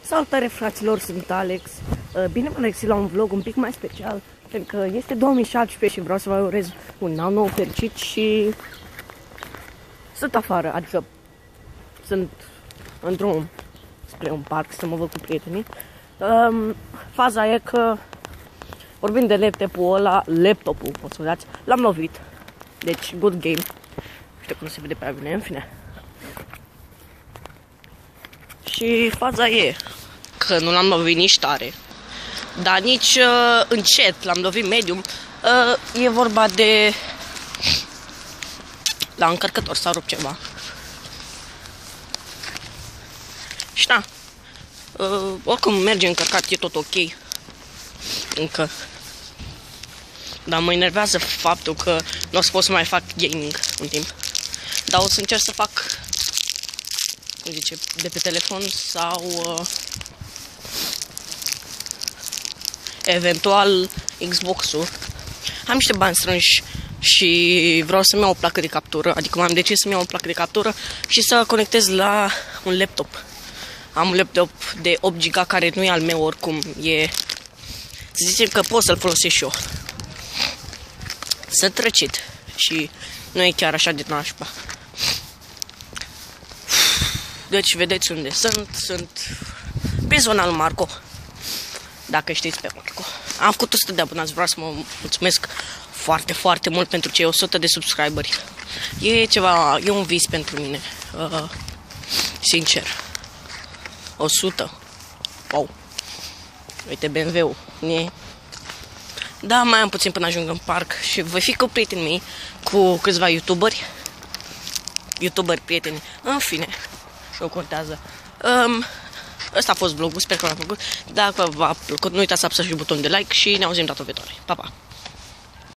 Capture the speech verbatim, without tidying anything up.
Salutare fraților, sunt Alex. Bine v-am regăsit la un vlog un pic mai special, pentru că este două mii șaptesprezece și vreau să vă urez un an nou fericit și sunt afară, adică sunt în drum spre un parc să mă văd cu prietenii. Um, faza e că, vorbind de laptopul ăla, laptopul, o să dați, l-am lovit. Deci, good game. Știu că nu se vede prea bine, în fine. Și faza e că nu l-am lovit nici tare, dar nici uh, încet, l-am lovit medium. Uh, e vorba de la încărcător, s-a rupt ceva. Și da, uh, oricum merge încărcat, e tot ok încă. Dar mă enervează faptul că nu o să pot să mai fac gaming un timp. Dar o să încerc să fac, cum zice, de pe telefon sau uh, eventual Xbox-ul. Am niște bani strânși și vreau să-mi iau o placă de captură, adică m-am decis să-mi iau o placă de captură și să conectez la un laptop. Am un laptop de opt giga care nu e al meu oricum, e, să zicem că pot să-l folosesc și eu. Sunt răcit și nu e chiar așa de nașpa. Deci vedeți unde sunt, sunt pe zona lui Marco, dacă știți pe Marco. Am făcut o sută de abonați, vreau să mă mulțumesc foarte, foarte mult pentru cei o sută de subscriberi. E ceva, e un vis pentru mine, uh, sincer. o sută. Wow. Uite B M W-ul. E... Da, mai am puțin până ajung în parc și voi fi cu prietenii mei, cu câțiva youtuberi. Youtuberi prieteni, în fine. Nu contează. Um, ăsta a fost vlogul, sper că v-a plăcut. Dacă v-a plăcut, nu uitați să apăsați și butonul de like și ne auzim data viitoare. Pa, pa!